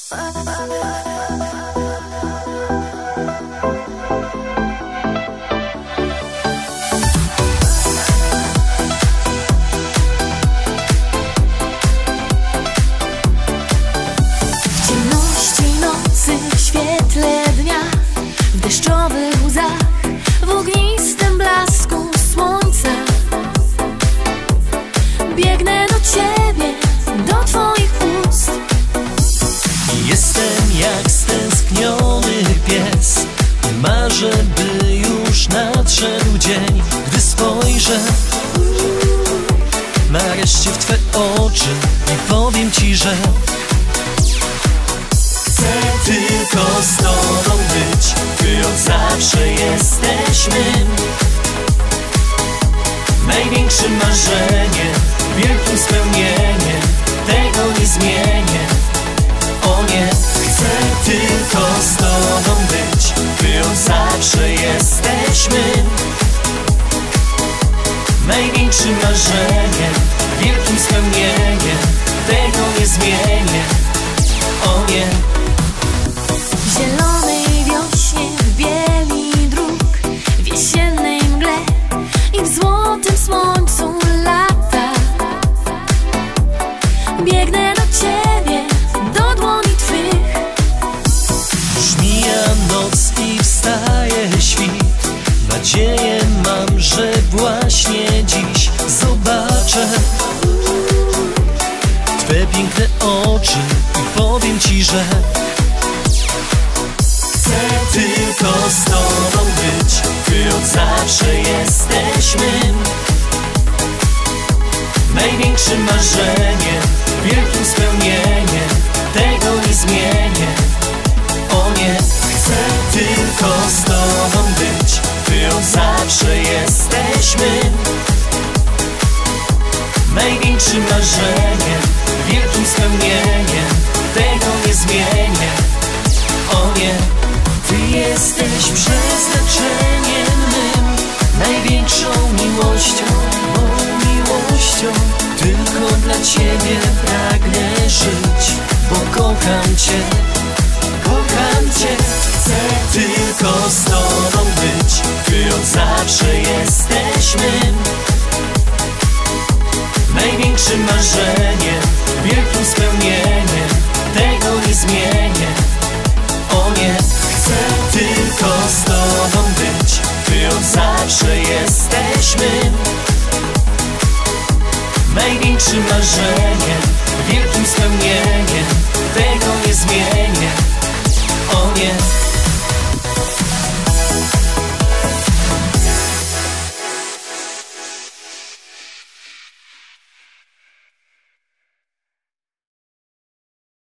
Żeby już nadszedł dzień, gdy spojrzę nareszcie w Twe oczy i powiem Ci, że chcę tylko z Tobą być, Ty od zawsze jesteśmy największym marzeniem, wielkim spełnieniem, tego nie zmienię. O nie, chcę tylko z Tobą być, Ty od zawsze jesteśmy największym marzeniem, wielkim spełnieniem, tego nie zmienię. O nie. W zielonej wiośnie, w bieli dróg, w jesiennej mgle i w złotym słońcu lata biegnę do Ciebie, do dłoni Twych. Już mija noc i wstaje świt, nadzieję mam, że właśnie dziś zobaczę Twe piękne oczy i powiem Ci, że chcę tylko z Tobą być, Ty od zawsze jesteśmy największym marzeniem, wielkim spełnieniem, tego nie zmienię. O nie, chcę tylko z Tobą być, Ty od zawsze jesteśmy największym marzeniem, wielkim spełnieniem, tego nie zmienię. O nie, Ty jesteś przeznaczeniem mym, największą miłością, moją miłością. Tylko dla Ciebie pragnę żyć, bo kocham Cię, kocham Cię. Chcę tylko z Tobą być, Ty od zawsze jesteśmy największym marzeniem, wielkim spełnieniem, tego nie zmienię. O nie, chcę tylko z Tobą być, Ty od zawsze jesteśmy największym marzeniem, wielkim spełnieniem, tego nie zmienię. O nie.